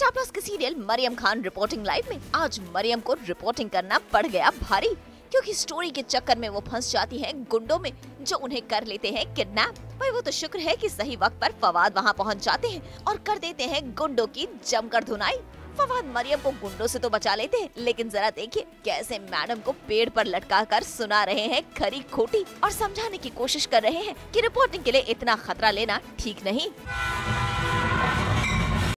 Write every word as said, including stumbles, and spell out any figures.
Star plus के serial Mariyam Khan reporting live में आज मरियम को रिपोर्टिंग करना पड़ गया भारी, क्योंकि स्टोरी के चक्कर में वो फंस जाती हैं गुंडों में जो उन्हें कर लेते हैं किडनैप। भाई वो तो शुक्र है कि सही वक्त पर फवाद वहाँ पहुँच जाते हैं और कर देते हैं गुंडों की जमकर धुनाई। फवाद मरियम को गुंडों से तो बचा लेते हैं, लेकिन जरा देखिए कैसे मैडम को पेड़ पर लटका कर सुना रहे हैं खरी खोटी और समझाने की कोशिश कर रहे हैं कि रिपोर्टिंग के लिए इतना खतरा लेना ठीक नहीं।